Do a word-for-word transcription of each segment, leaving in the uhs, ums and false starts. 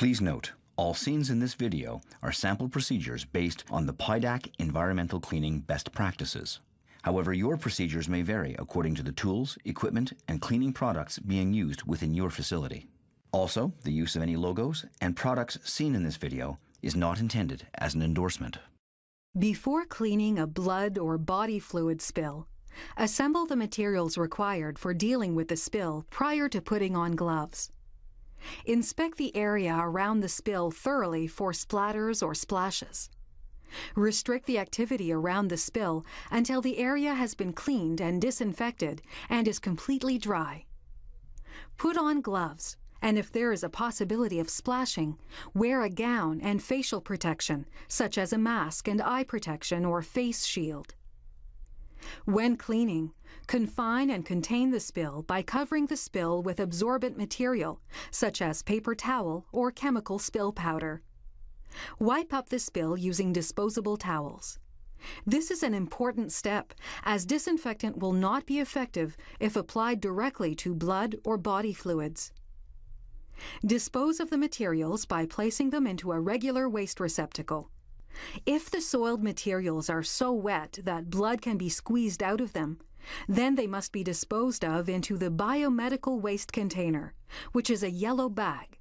Please note, all scenes in this video are sample procedures based on the P I D A C Environmental Cleaning Best Practices. However, your procedures may vary according to the tools, equipment, and cleaning products being used within your facility. Also, the use of any logos and products seen in this video is not intended as an endorsement. Before cleaning a blood or body fluid spill, assemble the materials required for dealing with the spill prior to putting on gloves. Inspect the area around the spill thoroughly for splatters or splashes. Restrict the activity around the spill until the area has been cleaned and disinfected and is completely dry. Put on gloves, and if there is a possibility of splashing, wear a gown and facial protection, such as a mask and eye protection or face shield. When cleaning, confine and contain the spill by covering the spill with absorbent material, such as paper towel or chemical spill powder. Wipe up the spill using disposable towels. This is an important step, as disinfectant will not be effective if applied directly to blood or body fluids. Dispose of the materials by placing them into a regular waste receptacle. If the soiled materials are so wet that blood can be squeezed out of them, then they must be disposed of into the biomedical waste container, which is a yellow bag.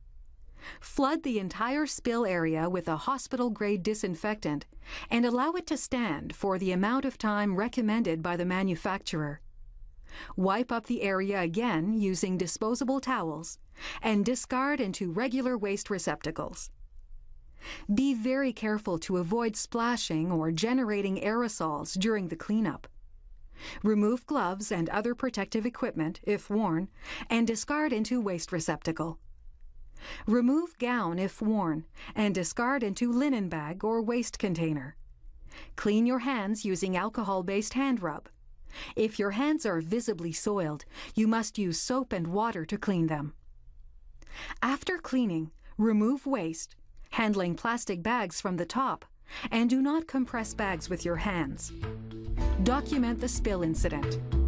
Flood the entire spill area with a hospital-grade disinfectant and allow it to stand for the amount of time recommended by the manufacturer. Wipe up the area again using disposable towels and discard into regular waste receptacles. Be very careful to avoid splashing or generating aerosols during the cleanup. Remove gloves and other protective equipment, if worn, and discard into waste receptacle. Remove gown if worn, and discard into linen bag or waste container. Clean your hands using alcohol-based hand rub. If your hands are visibly soiled, you must use soap and water to clean them. After cleaning, remove waste, handling plastic bags from the top, and do not compress bags with your hands. Document the spill incident.